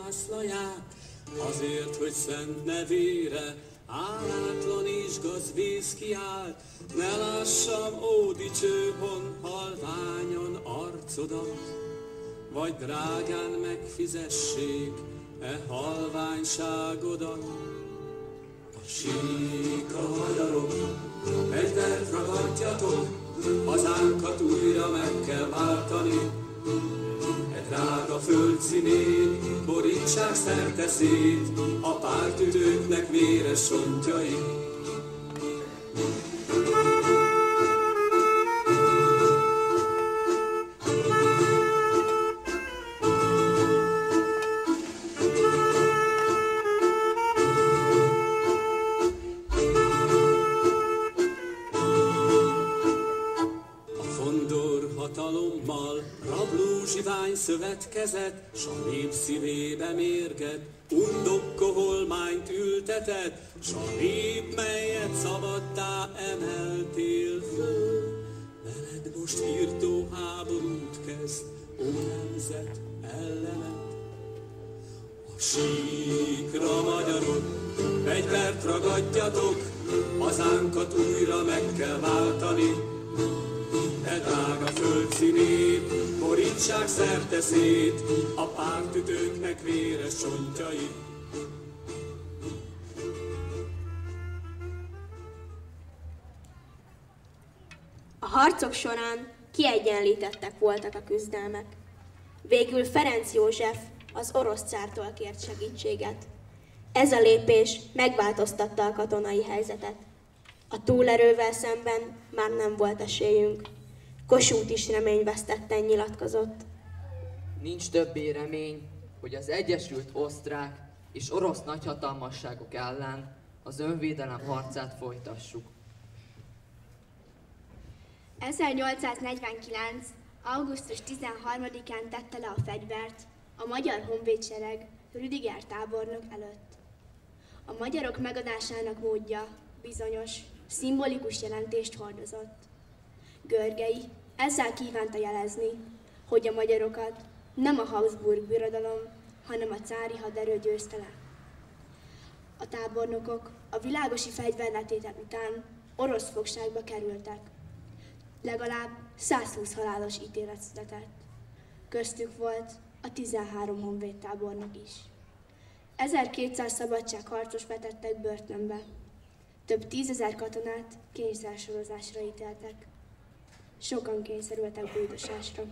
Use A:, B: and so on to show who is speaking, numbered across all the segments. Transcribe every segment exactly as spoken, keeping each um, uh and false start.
A: zászlaját, azért, hogy szent nevére álátlan izgaz víz kiált. Ne lássam, ó dicső hon, halványan arcodat, vagy drágán megfizessék e halványságodat. A síkra magyarok, fegyvert ragadjatok, hazánkat újra meg kell váltani. E drága föld színét borítsák szerte szét a pártütőknek véres sontjai. Szövetkezet, s a nép szívébe mérget, undok koholmányt ültetett, s a nép, melyet szabaddá emeltél föl. Veled most írtó háborút kezd, ó nemzet ellened. A síkra magyarok, fegyvert ragadjatok, hazánkat újra meg kell váltani. E drága föld színét borítsák szerte szét a pártütőknek véres csontjai.
B: A harcok során kiegyenlítettek voltak a küzdelmek. Végül Ferenc József az orosz cártól kért segítséget. Ez a lépés megváltoztatta a katonai helyzetet. A túlerővel szemben már nem volt esélyünk. Kossuth is reményvesztetten nyilatkozott.
C: Nincs többé remény, hogy az Egyesült Osztrák és orosz nagyhatalmasságok ellen az önvédelem harcát folytassuk.
D: ezernyolcszáznegyvenkilenc. augusztus tizenharmadikán tette le a fegyvert a magyar honvédsereg Rüdiger tábornok előtt. A magyarok megadásának módja bizonyos, szimbolikus jelentést hordozott. Görgei ezzel kívánta jelezni, hogy a magyarokat nem a Habsburg birodalom, hanem a cári haderő győzte le. A tábornokok a világosi fegyverletétel után orosz fogságba kerültek. Legalább százhúsz halálos ítélet született. Köztük volt a tizenhárom honvédtábornok is. ezerkétszáz szabadságharcos vetettek börtönbe. Több tízezer katonát kényszersorozásra ítéltek. Sokan kényszerültek bújdosásra.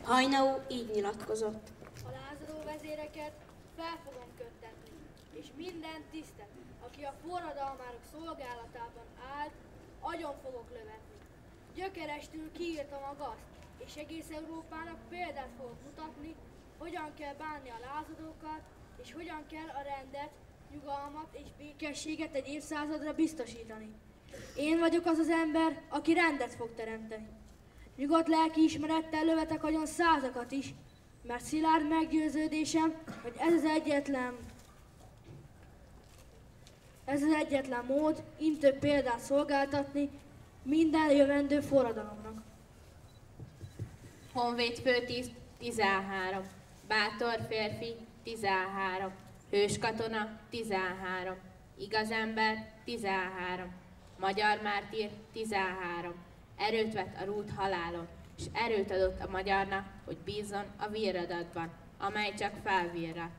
B: Hajnau így nyilatkozott.
E: A lázadó vezéreket fel fogom köttetni, és minden tisztet, aki a forradalmárok szolgálatában állt, agyon fogok lövetni. Gyökerestül kiírtam a gazt, és egész Európának példát fogok mutatni, hogyan kell bánni a lázadókat, és hogyan kell a rendet, nyugalmat és békességet egy évszázadra biztosítani. Én vagyok az az ember, aki rendet fog teremteni. Nyugodt lelki ismerettel lövetek agyon százakat is, mert szilárd meggyőződésem, hogy ez az egyetlen, ez az egyetlen mód intő példát szolgáltatni minden jövendő forradalomnak.
F: Honvéd főtiszt tizenhárom, bátor férfi tizenhárom, hős katona tizenhárom, igaz ember tizenhárom, magyar mártír tizenhárom, erőt vett a rút halálon, és erőt adott a magyarnak, hogy bízzon a víradatban, amely csak felvirradt.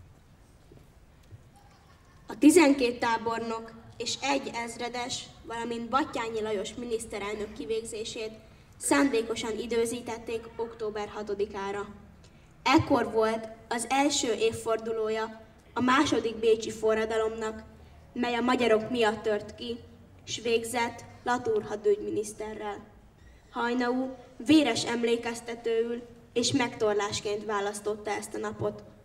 B: A tizenkét tábornok és egy ezredes, valamint Batthyány Lajos miniszterelnök kivégzését szándékosan időzítették október hatodikára. Ekkor volt az első évfordulója a második bécsi forradalomnak, mely a magyarok miatt tört ki, s végzett Latour hadügyminiszterrel. Hajnau véres emlékeztetőül és megtorlásként választotta ezt a napot.